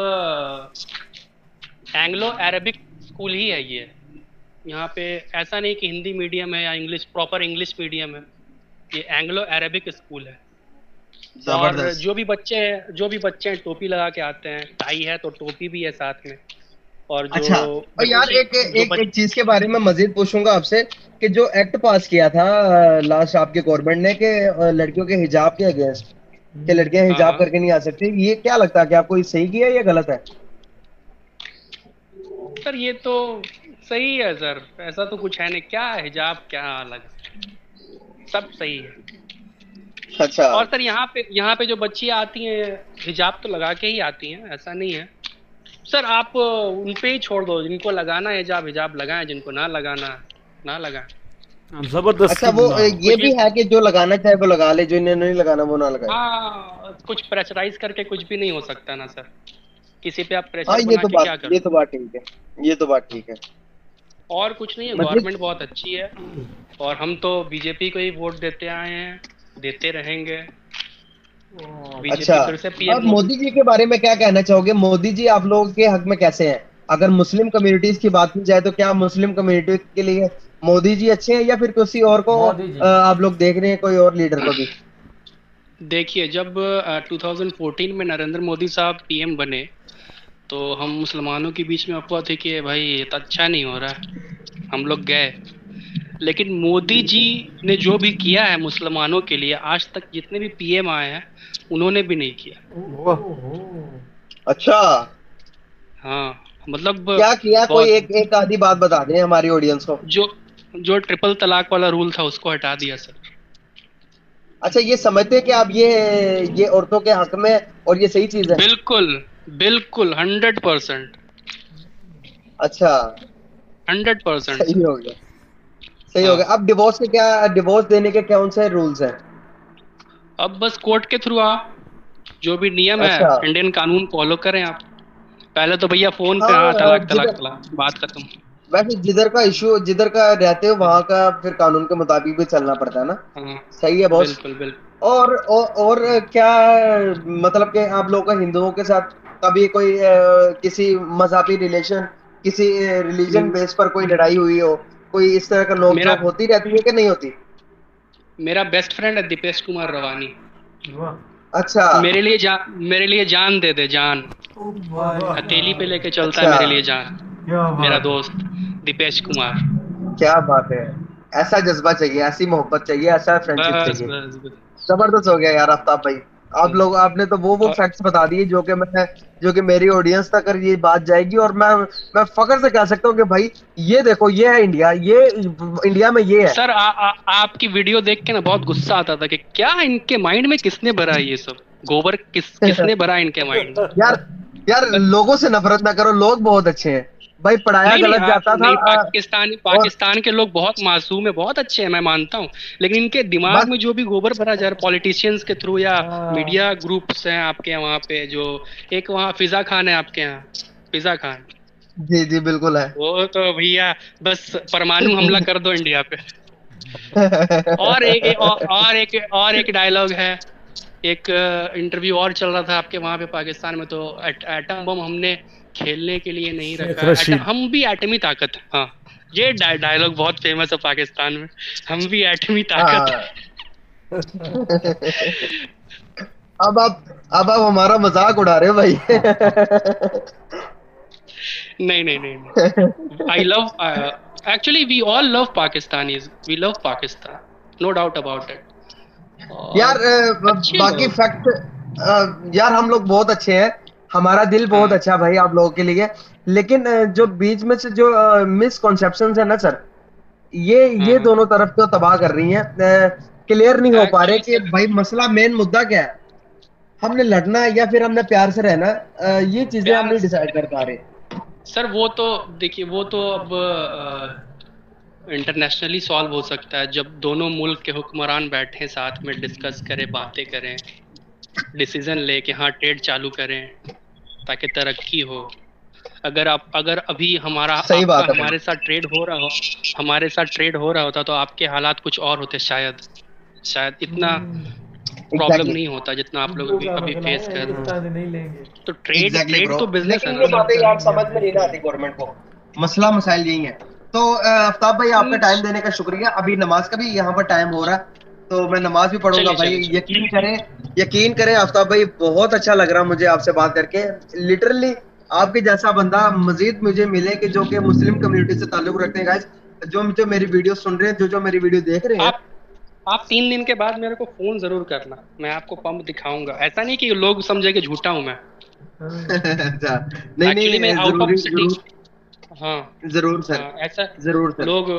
[SPEAKER 5] एंग्लो अरेबिक स्कूल ही है ये। यहाँ पे ऐसा नहीं कि हिंदी मीडियम है या इंग्लिश, प्रॉपर इंग्लिश मीडियम है, ये एंग्लो अरेबिक स्कूल है। और
[SPEAKER 6] जबरदस्त।
[SPEAKER 5] जो भी बच्चे हैं टोपी लगा के आते हैं, टाई है तो टोपी भी है साथ में। और जो
[SPEAKER 6] अच्छा, और यार एक चीज के बारे में मजीद पूछूंगा आपसे कि जो एक्ट पास किया था लास्ट आपके गवर्नमेंट ने कि लड़कियों के हिजाब के अगेंस्ट, कि लड़कियां हिजाब
[SPEAKER 5] हाँ।
[SPEAKER 6] करके नहीं आ सकती, ये क्या लगता है कि आपको ये सही किया या गलत है?
[SPEAKER 5] सर ये तो सही है सर, ऐसा तो कुछ है नहीं, क्या हिजाब क्या अलग, सब सही है।
[SPEAKER 6] अच्छा।
[SPEAKER 5] और सर यहाँ पे जो बच्चियाँ आती हैं हिजाब तो लगा के ही आती हैं, ऐसा नहीं है सर। आप उन पे ही छोड़ दो, जिनको लगाना है हिजाब लगाएं, जिनको ना लगाना ना लगाएं।
[SPEAKER 1] जबरदस्त।
[SPEAKER 6] अच्छा, वो ये भी है कि जो लगाना चाहे वो लगा ले, जो इन्हें नहीं लगाना वो ना लगाए।
[SPEAKER 5] हाँ, कुछ प्रेशराइज करके कुछ भी नहीं हो सकता ना सर, किसी पे आप
[SPEAKER 6] हाँ,
[SPEAKER 5] प्रेशर
[SPEAKER 6] ये
[SPEAKER 5] बना
[SPEAKER 6] तो
[SPEAKER 5] के क्या
[SPEAKER 6] बात
[SPEAKER 5] करोगे?
[SPEAKER 6] ये तो बात ठीक है, ये तो बात ठीक है।
[SPEAKER 5] और कुछ नहीं है,
[SPEAKER 6] मतलब-
[SPEAKER 5] गवर्नमेंट बहुत अच्छी है और हम तो बीजेपी को ही वोट देते आए हैं, देते रहेंगे। बीजेपी
[SPEAKER 6] अच्छा,
[SPEAKER 5] फिर से
[SPEAKER 6] अब
[SPEAKER 5] पीएम
[SPEAKER 6] मोदी जी के बारे में क्या कहना चाहोगे? मोदी जी आप लोगों के हक में कैसे हैं? अगर मुस्लिम कम्युनिटीज की बात की जाए तो क्या मुस्लिम कम्युनिटी के लिए मोदी जी अच्छे हैं, या फिर किसी और को
[SPEAKER 4] मोदी जी।
[SPEAKER 6] आप लोग देख रहे हैं, कोई और लीडर को भी?
[SPEAKER 5] देखिए, जब 2014 में नरेंद्र मोदी साहब पीएम बने तो हम मुसलमानों के बीच में अफवाह थी कि भाई ये तो अच्छा नहीं हो रहा है, हम लोग गए। लेकिन मोदी जी ने जो भी किया है मुसलमानों के लिए, आज तक जितने भी पीएम आए हैं उन्होंने भी नहीं किया।
[SPEAKER 6] अच्छा,
[SPEAKER 5] हाँ, मतलब
[SPEAKER 6] क्या किया? कोई
[SPEAKER 5] बहुत-
[SPEAKER 6] एक आधी बात बता दें हमारी ऑडियंस को।
[SPEAKER 5] जो ट्रिपल तलाक वाला रूल था उसको हटा दिया सर।
[SPEAKER 6] अच्छा, ये समझते हैं कि आप ये औरतों के हक में और ये सही चीज है?
[SPEAKER 5] बिल्कुल बिल्कुल 100%।
[SPEAKER 6] अच्छा,
[SPEAKER 5] 100%।
[SPEAKER 6] सही हो गया, सही हो गया। अब डिवोर्स देने के कौन से रूल्स हैं?
[SPEAKER 5] अब बस कोर्ट के थ्रू आप जो भी नियम है
[SPEAKER 6] अच्छा।
[SPEAKER 5] इंडियन कानून फॉलो करें आप। पहले तो भैया फोन पे,
[SPEAKER 6] हाँ,
[SPEAKER 5] हाँ, तलाक तलाक
[SPEAKER 6] जिधर
[SPEAKER 5] तलाक, बात खत्म।
[SPEAKER 6] वैसे जिधर का इशू, जिधर का रहते हो वहां का फिर कानून के मुताबिक भी चलना पड़ता है ना।
[SPEAKER 5] हाँ,
[SPEAKER 6] सही है बॉस।
[SPEAKER 5] बिल्कुल बिल्कुल।
[SPEAKER 6] और क्या मतलब कि आप लोगों का हिंदुओं के साथ कभी कोई किसी मजहबी रिलेशन, किसी रिलीजन
[SPEAKER 5] म-
[SPEAKER 6] बेस पर कोई लड़ाई हुई हो, कोई इस तरह का नोक
[SPEAKER 5] मेरा
[SPEAKER 6] झोंक होती रहती है कि नहीं होती?
[SPEAKER 5] मेरा बेस्ट फ्रेंड है दीपेश कुमार रवानी।
[SPEAKER 4] वाह
[SPEAKER 6] अच्छा।
[SPEAKER 5] मेरे लिए जान दे दे, जान। हथेली पे लेके चलता है
[SPEAKER 6] अच्छा,
[SPEAKER 5] मेरे लिए जान।
[SPEAKER 4] क्या
[SPEAKER 5] मेरा
[SPEAKER 4] बात है।
[SPEAKER 5] दोस्त दीपेश कुमार।
[SPEAKER 6] क्या बात है। ऐसा जज्बा चाहिए, ऐसी मोहब्बत चाहिए, ऐसा फ्रेंडशिप
[SPEAKER 5] बस
[SPEAKER 6] चाहिए।
[SPEAKER 5] बस बस।
[SPEAKER 6] जबरदस्त हो गया यार आफ्ताब भाई। आप लोग, आपने तो वो
[SPEAKER 5] और
[SPEAKER 6] फैक्ट्स बता दिए जो कि मेरी ऑडियंस तक ये बात जाएगी, और मैं फख्र से कह सकता हूँ कि भाई ये देखो, ये है इंडिया, ये इंडिया में ये है।
[SPEAKER 5] सर, आपकी वीडियो देख के ना बहुत गुस्सा आता था कि क्या इनके माइंड में किसने भरा है ये सब गोबर, किसने भरा है इनके माइंड में।
[SPEAKER 6] यार यार,
[SPEAKER 5] बस।
[SPEAKER 6] लोगों से नफरत ना करो, लोग बहुत अच्छे हैं भाई। पढ़ाया
[SPEAKER 5] नहीं नहीं,
[SPEAKER 6] गलत जाता था
[SPEAKER 5] नहीं,
[SPEAKER 6] और
[SPEAKER 5] पाकिस्तान के लोग बहुत मासूम है, बहुत अच्छे हैं, मैं मानता हूँ। लेकिन इनके दिमाग
[SPEAKER 6] बस।
[SPEAKER 5] में जो भी गोबर भरा जा रहा है पॉलिटिशियंस के थ्रू या
[SPEAKER 4] हाँ
[SPEAKER 5] मीडिया ग्रुप्स हैं आपके यहाँ वहाँ पे, जो एक वहाँ फिजा खान है आपके यहाँ, फिजा खान,
[SPEAKER 6] जी जी बिल्कुल है।
[SPEAKER 5] वो तो भैया बस परमाणु हमला कर दो इंडिया पे। और एक डायलॉग है, एक इंटरव्यू और चल रहा था आपके वहां पे पाकिस्तान में, तो एटम बम हमने खेलने के लिए नहीं
[SPEAKER 1] शेख
[SPEAKER 5] रखा है,
[SPEAKER 1] रशीद।
[SPEAKER 5] हम भी एटमी ताकत है। हाँ, ये डायलॉग बहुत फेमस है पाकिस्तान में, हम भी एटमी ताकत है।
[SPEAKER 6] हाँ। अब आप हमारा मजाक उड़ा रहे हो भाई।
[SPEAKER 5] नहीं नहीं नहीं नहीं, I love, actually we all love Pakistanis, we love Pakistan, no doubt about it.
[SPEAKER 6] यार
[SPEAKER 5] और अच्छे
[SPEAKER 6] बाकी
[SPEAKER 5] लोग।
[SPEAKER 6] फैक्ट, यार हम लोग बहुत अच्छे हैं, हमारा दिल बहुत
[SPEAKER 5] हाँ
[SPEAKER 6] अच्छा है भाई आप लोगों के लिए। लेकिन जो बीच में से जो मिसकॉन्सेप्शन है ना सर,
[SPEAKER 5] हाँ
[SPEAKER 6] ये
[SPEAKER 5] हाँ।
[SPEAKER 6] दोनों तरफ को तबाह कर रही हैं। क्लियर नहीं हो पा रहे
[SPEAKER 5] एक्चुअली
[SPEAKER 6] कि
[SPEAKER 5] सर,
[SPEAKER 6] भाई मसला, मेन मुद्दा क्या है, हमने लड़ना है या फिर हमने प्यार से रहना है, ये चीजें हम
[SPEAKER 5] प्यार,
[SPEAKER 6] नहीं डिसाइड कर पा रहे।
[SPEAKER 5] सर वो तो देखिए, वो तो अब इंटरनेशनली सॉल्व हो सकता है जब दोनों मुल्क के हुक्मरान बैठें साथ में, डिस्कस करें, बातें करें, डिसीजन ले कि हाँ ट्रेड चालू करें ताकि तरक्की हो। अगर अभी
[SPEAKER 6] सही
[SPEAKER 5] आपका
[SPEAKER 6] बात है भाई।
[SPEAKER 5] हमारे साथ ट्रेड हो रहा हो, हमारे साथ ट्रेड हो रहा होता तो आपके हालात कुछ और होते, शायद इतना प्रॉब्लम
[SPEAKER 6] एग्जैक्टली
[SPEAKER 5] नहीं होता जितना आप लोग
[SPEAKER 4] हिंदू
[SPEAKER 5] अभी
[SPEAKER 4] का
[SPEAKER 5] अभी
[SPEAKER 4] मसला
[SPEAKER 5] फेस
[SPEAKER 4] है,
[SPEAKER 5] कर रहे
[SPEAKER 4] हिंदुस्तान से नहीं लेंगे।
[SPEAKER 5] हो। तो ट्रेड
[SPEAKER 6] एग्जैक्टली
[SPEAKER 5] ट्रेड
[SPEAKER 6] ब्रो,
[SPEAKER 5] तो बिजनेस है
[SPEAKER 6] लेकिन
[SPEAKER 5] ना
[SPEAKER 6] ये
[SPEAKER 5] सर।
[SPEAKER 6] बातें यार समझ में नहीं
[SPEAKER 4] इंडिया
[SPEAKER 6] ना आती गवर्नमेंट को। मसला मसाइल यही है। तो आफ्ताब भाई, आपका टाइम देने का शुक्रिया। अभी नमाज का भी यहाँ पर टाइम हो रहा है, तो मैं नमाज भी पढ़ूंगा
[SPEAKER 5] चलिए
[SPEAKER 6] भाई।
[SPEAKER 5] चलिए चलिए।
[SPEAKER 6] यकीन करें आफ्ताब भाई, बहुत अच्छा लग रहा मुझे आपसे बात करके। लिटरली आपके जैसा बंदा मजीद मुझे मिले कि जो कि मुस्लिम कम्युनिटी से ताल्लुक रखते हैं। गाइस, जो मेरी वीडियो सुन रहे हैं, जो मेरी वीडियो देख रहे हैं।
[SPEAKER 5] आप आप 3 दिन के बाद मेरे को फोन जरूर करना, मैं आपको पंप दिखाऊंगा। ऐसा नहीं कि लोग समझे कि झूठा हूं मैं।
[SPEAKER 6] अच्छा, नहीं
[SPEAKER 5] एक्चुअली मैं
[SPEAKER 6] नहीं,
[SPEAKER 5] आउट ऑफ
[SPEAKER 6] जरूरी
[SPEAKER 5] सिटी।
[SPEAKER 6] जरूर,
[SPEAKER 5] हाँ
[SPEAKER 6] जरूर सर,
[SPEAKER 5] हाँ, ऐसा
[SPEAKER 6] जरूर सर।
[SPEAKER 5] लोग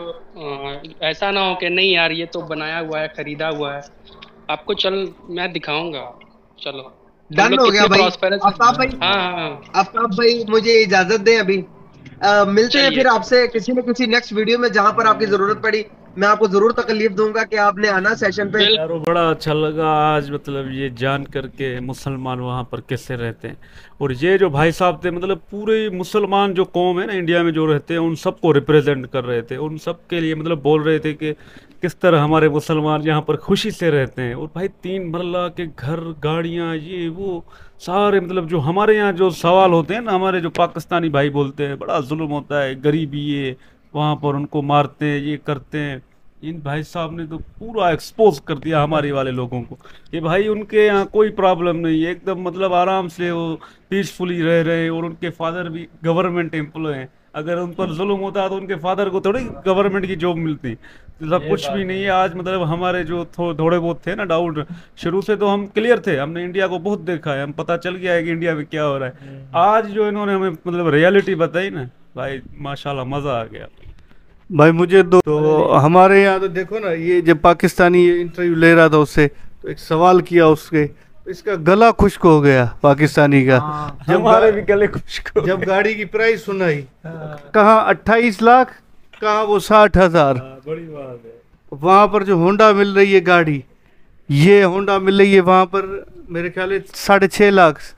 [SPEAKER 5] ऐसा ना हो कि नहीं यार ये तो बनाया हुआ है, खरीदा हुआ है। आपको मैं दिखाऊंगा। चलो, हम
[SPEAKER 6] डन
[SPEAKER 5] लोग
[SPEAKER 6] हो गया
[SPEAKER 5] कितने
[SPEAKER 6] भाई।
[SPEAKER 5] प्रॉस्पेरस।
[SPEAKER 6] आफ्ताब भाई,
[SPEAKER 5] हाँ हाँ हाँ।
[SPEAKER 6] आफ्ताब भाई मुझे इजाजत दें अभी। मिलते हैं
[SPEAKER 5] चलिए
[SPEAKER 6] फिर
[SPEAKER 5] चलिए।
[SPEAKER 6] आपसे किसी न किसी नेक्स्ट वीडियो में, जहां पर आपकी जरूरत पड़ी मैं आपको जरूर तकलीफ दूंगा कि आपने आना सेशन पे।
[SPEAKER 5] बिल
[SPEAKER 1] यार वो बड़ा अच्छा लगा आज, मतलब ये जान करके मुसलमान वहाँ पर कैसे रहते हैं। और ये जो भाई साहब थे, मतलब पूरे मुसलमान जो कौम है ना इंडिया में जो रहते हैं, उन सबको रिप्रेजेंट कर रहे थे, उन सब के लिए मतलब बोल रहे थे कि किस तरह हमारे मुसलमान यहाँ पर खुशी से रहते हैं। और भाई 3 मरला के घर, गाड़ियाँ, ये वो सारे, मतलब जो हमारे यहाँ जो सवाल होते हैं ना, हमारे जो पाकिस्तानी भाई बोलते हैं बड़ा जुल्म होता है, गरीबी है, वहाँ पर उनको मारते हैं, ये करते हैं। इन भाई साहब ने तो पूरा एक्सपोज कर दिया हमारे वाले लोगों को कि भाई उनके यहाँ कोई प्रॉब्लम नहीं है, एकदम मतलब आराम से वो पीसफुली रह रहे हैं। और उनके फादर भी गवर्नमेंट एम्प्लॉय हैं, अगर उन पर जुल्म होता तो उनके फादर को थोड़ी गवर्नमेंट की जॉब मिलती। तो सब
[SPEAKER 4] ये
[SPEAKER 1] कुछ
[SPEAKER 4] बात
[SPEAKER 1] भी
[SPEAKER 4] है।
[SPEAKER 1] नहीं है आज। मतलब हमारे जो थोड़े बहुत थे ना डाउट, शुरू से तो हम क्लियर थे, हमने इंडिया को बहुत देखा है, हम पता चल गया है कि इंडिया में क्या हो रहा है। आज जो इन्होंने हमें मतलब रियलिटी बताई ना भाई, माशाल्लाह मज़ा आ गया।
[SPEAKER 3] भाई मुझे तो हमारे यहाँ तो देखो ना, ये जब पाकिस्तानी इंटरव्यू ले रहा था उससे, तो एक सवाल किया उसके, तो इसका गला खुश्क हो गया पाकिस्तानी का। जब
[SPEAKER 1] हमारे भी गले खुश्क हो
[SPEAKER 3] जब
[SPEAKER 1] गए।
[SPEAKER 3] गाड़ी की प्राइस सुनाई,
[SPEAKER 4] हाँ,
[SPEAKER 3] कहाँ 28 लाख, कहाँ वो 60,000।
[SPEAKER 1] बड़ी बात है।
[SPEAKER 3] वहाँ पर जो होंडा मिल रही है गाड़ी, ये होंडा मिल रही है वहाँ पर मेरे ख्याल से 6.5 लाख।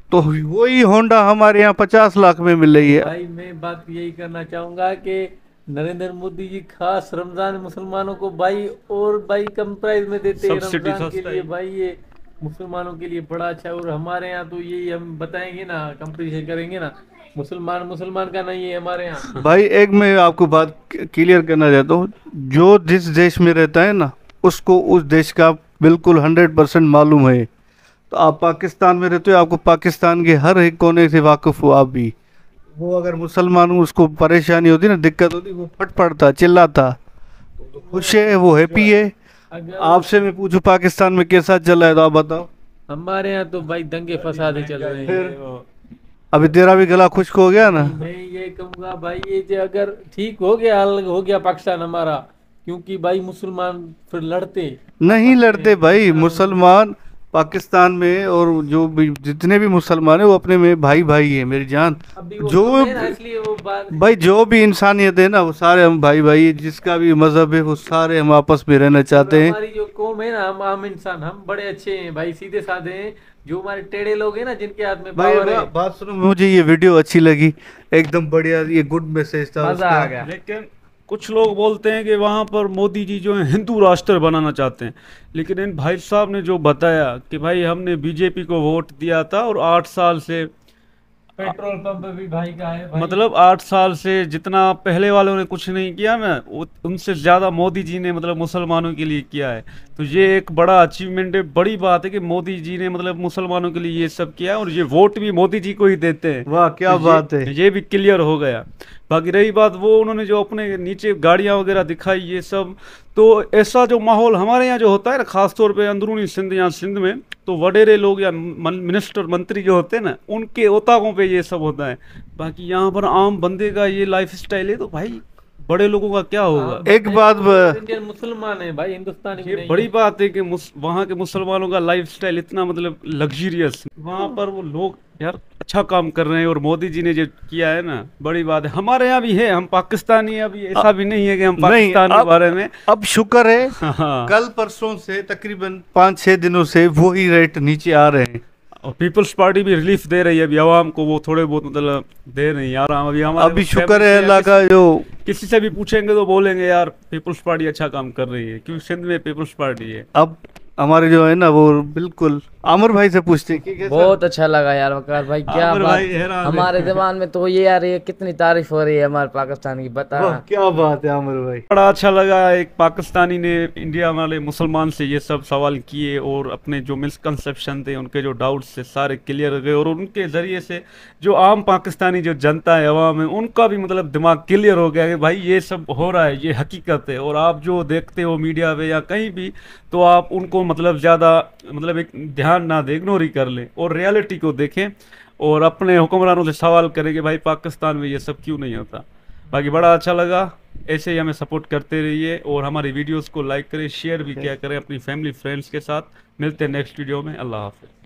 [SPEAKER 3] तो वही होंडा हमारे यहाँ 50 लाख में मिल रही है।
[SPEAKER 4] भाई मैं बात यही करना चाहूंगा कि नरेंद्र मोदी जी खास रमजान मुसलमानों को भाई और भाई कम प्राइस में देते हैं
[SPEAKER 1] सब्सिडी
[SPEAKER 4] रमजान के
[SPEAKER 1] सस्ता
[SPEAKER 4] लिए
[SPEAKER 1] है।
[SPEAKER 4] भाई, ये मुसलमानों के लिए बड़ा अच्छा है। और हमारे यहाँ तो यही हम बताएंगे ना, कंपटीशन करेंगे ना, मुसलमान मुसलमान का नहीं है हमारे यहाँ।
[SPEAKER 3] भाई एक मैं आपको बात क्लियर करना चाहता हूँ, जो जिस देश में रहता है ना उसको उस देश का बिल्कुल 100% मालूम है। तो आप पाकिस्तान में रहते हो, आपको पाकिस्तान के हर एक कोने से वाकिफ हो आप भी। वो अगर मुसलमान हूँ, उसको परेशानी होती ना, दिक्कत होती, वो फट पड़ता चिल्लाता। तो खुश है, वो हैप्पी है।
[SPEAKER 4] अगर
[SPEAKER 3] आपसे मैं पूछूं पाकिस्तान में कैसा चल रहा है तो आप बताओ।
[SPEAKER 4] हमारे यहाँ तो भाई दंगे फसादे चल रहे हैं।
[SPEAKER 3] अभी तेरा भी गला खुश्क हो गया ना।
[SPEAKER 4] मैं ये कहूँगा भाई, ये जो अगर ठीक हो गया, अलग हो गया पाकिस्तान हमारा, क्योंकि भाई मुसलमान फिर लड़ते
[SPEAKER 3] नहीं लड़ते भाई, मुसलमान पाकिस्तान में और जो भी जितने भी मुसलमान है वो अपने में भाई भाई है मेरी जान।
[SPEAKER 4] अभी वो
[SPEAKER 3] जो
[SPEAKER 4] कम है ना, इसलिए वो बात।
[SPEAKER 3] भाई जो भी इंसानियत है ना वो सारे हम भाई भाई है, जिसका भी मजहब है वो सारे हम आपस में रहना चाहते हैं।
[SPEAKER 4] हमारी जो कौम है ना, हम आम इंसान, हम बड़े अच्छे हैं भाई, सीधे साधे हैं। जो हमारे टेढ़े लोग हैं ना, जिनके हाथ में
[SPEAKER 3] भाई
[SPEAKER 4] पावर है,
[SPEAKER 3] बात सुनो, मुझे ये वीडियो अच्छी लगी, एकदम बढ़िया, ये गुड मैसेज था
[SPEAKER 4] मजा
[SPEAKER 3] उसका।
[SPEAKER 4] आ गया।
[SPEAKER 1] लेकिन कुछ लोग बोलते हैं कि वहाँ पर मोदी जी जो है हिंदू राष्ट्र बनाना चाहते हैं, लेकिन इन भाई साहब ने जो बताया कि भाई हमने बीजेपी को वोट दिया था और 8 साल से,
[SPEAKER 4] पेट्रोल पंप भी भाई का है भाई।
[SPEAKER 1] मतलब 8 साल से जितना पहले वालों ने कुछ नहीं किया ना, उनसे ज़्यादा मोदी जी ने मतलब मुसलमानों के लिए किया है। तो ये एक बड़ा अचीवमेंट है, बड़ी बात है कि मोदी जी ने मतलब मुसलमानों के लिए ये सब किया है, और ये वोट भी मोदी जी को ही देते हैं।
[SPEAKER 3] वाह क्या
[SPEAKER 1] तो
[SPEAKER 3] बात है।
[SPEAKER 1] ये भी क्लियर हो गया। बाकी रही बात, वो उन्होंने जो अपने नीचे गाड़ियां वगैरह दिखाई ये सब, तो ऐसा जो माहौल हमारे यहाँ जो होता है ना, खासतौर पे अंदरूनी सिंध, यहाँ सिंध में तो वडेरे लोग या मिनिस्टर मंत्री जो होते हैं ना, उनके ओताकों पे ये सब होता है। बाकी यहाँ पर आम बंदे का ये लाइफ स्टाइल है, तो भाई बड़े लोगों का क्या होगा।
[SPEAKER 3] एक बात
[SPEAKER 4] इंडियन मुसलमान है भाई, हिंदुस्तानी भी
[SPEAKER 1] ये
[SPEAKER 4] नहीं
[SPEAKER 1] बड़ी
[SPEAKER 4] है।
[SPEAKER 1] बात है कि वहाँ के मुसलमानों का लाइफ स्टाइल इतना मतलब लग्जरियस, वहाँ पर वो लोग यार अच्छा काम कर रहे हैं, और मोदी जी ने जो किया है ना, बड़ी बात है। हमारे यहाँ भी है, हम पाकिस्तानी हैं, अभी ऐसा भी नहीं है कि हम पाकिस्तान के बारे में।
[SPEAKER 3] अब शुक्र है
[SPEAKER 1] हाँ,
[SPEAKER 3] कल परसों से तकरीबन 5-6 दिनों से वही रेट नीचे आ रहे हैं।
[SPEAKER 1] और पीपल्स पार्टी भी रिलीफ दे रही है अभी आवाम को, वो थोड़े बहुत मतलब दे रही है आराम। अभी हमारे
[SPEAKER 3] अभी शुक्र
[SPEAKER 1] फैमिली
[SPEAKER 3] है
[SPEAKER 1] से
[SPEAKER 3] अल्लाह का, जो
[SPEAKER 1] किसी से भी पूछेंगे तो बोलेंगे यार पीपल्स पार्टी अच्छा काम कर रही है, क्योंकि सिंध में पीपल्स पार्टी है।
[SPEAKER 3] अब हमारे जो है ना वो बिल्कुल आमिर भाई से पूछते हैं कि कैसा?
[SPEAKER 7] बहुत अच्छा लगा यार वकार भाई, क्या
[SPEAKER 1] आमिर
[SPEAKER 7] बात।
[SPEAKER 1] भाई हैरान है।
[SPEAKER 7] हमारे दिमाग में तो ये यार, ये कितनी तारीफ हो रही है हमारे पाकिस्तान की, बता।
[SPEAKER 3] वाह, क्या बात है आमिर भाई।
[SPEAKER 1] बड़ा अच्छा लगा, एक पाकिस्तानी ने इंडिया वाले मुसलमान से ये सब सवाल किए, और अपने जो मिसकंसेप्शन थे, उनके जो डाउट्स थे सारे क्लियर हो गए, और उनके ज़रिए से जो आम पाकिस्तानी जो जनता है, अवाम है, उनका भी मतलब दिमाग क्लियर हो गया कि भाई ये सब हो रहा है, ये हकीकत है। और आप जो देखते हो मीडिया पे या कहीं भी, तो आप उनको मतलब ज़्यादा मतलब एक ध्यान ना दें, इग्नोर ही कर लें, और रियलिटी को देखें, और अपने हुक्मरानों से सवाल करें कि भाई पाकिस्तान में ये सब क्यों नहीं होता। बाकी बड़ा अच्छा लगा, ऐसे ही हमें सपोर्ट करते रहिए, और हमारी वीडियोस को लाइक करें, शेयर भी किया करें अपनी फैमिली फ्रेंड्स के साथ। मिलते हैं नेक्स्ट वीडियो में, अल्लाह हाफिज़।